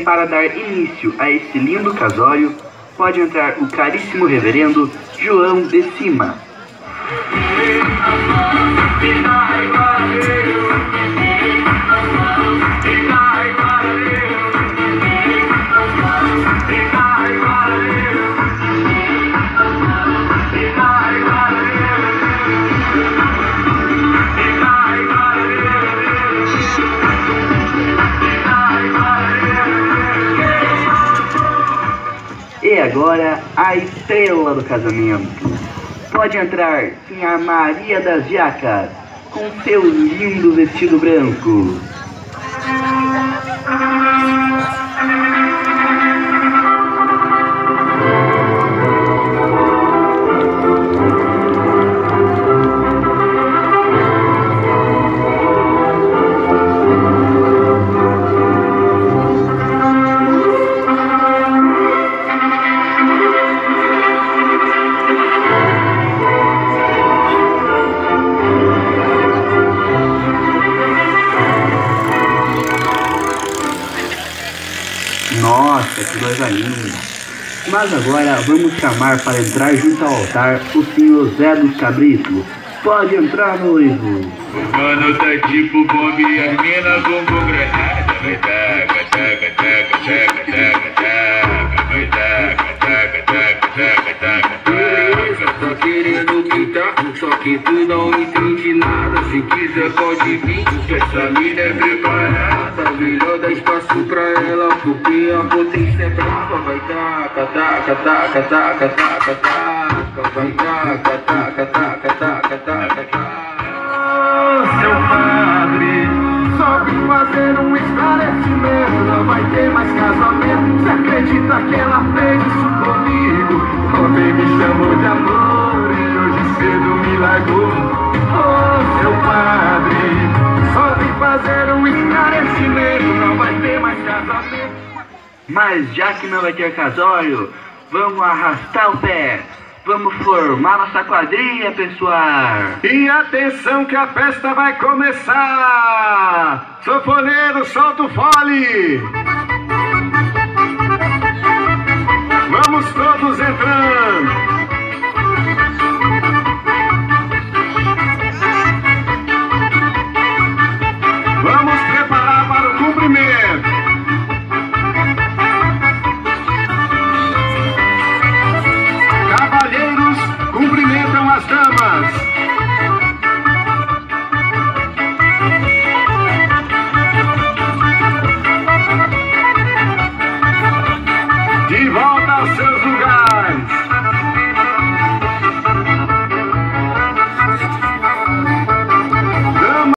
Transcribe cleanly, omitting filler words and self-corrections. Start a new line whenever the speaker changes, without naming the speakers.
para dar início a este lindo casório, pode entrar o caríssimo reverendo João de Cima. E agora, a estrela do casamento. Pode entrar Sinha Maria das Jacas, com seu lindo vestido branco. Nossa, que coisa linda! Mas agora vamos chamar para entrar junto ao altar o senhor Zé dos Cabritos. Pode entrar, noivo!
Mano, tá tipo bomba e as minas bumbum granada. Vai taca, taca, taca, taca, taca, taca. Vai taca, taca, taca, taca, taca, taca. Tá querendo pintar, só que tu não entende nada. Se quiser pode vir, que essa mina é preparada. Melhor dar espaço pra ela, porque a potência é brava. Vai taca, taca, taca, taca, taca, taca. Vai taca, taca, taca, taca, taca, taca.
Seu padre, só vim fazer um esclarecimento. Não vai ter mais casamento. Você acredita que ela fez isso comigo? Ontem me chamou de amor e hoje cedo me largou. Oh, seu padre, só vim fazer um esclarecimento. Não vai ter mais casamento.
Mas já que não vai ter casório, vamos arrastar o pé. Vamos formar nossa quadrilha, pessoal!
E atenção que a festa vai começar! Sanfoneiro, solta o fole!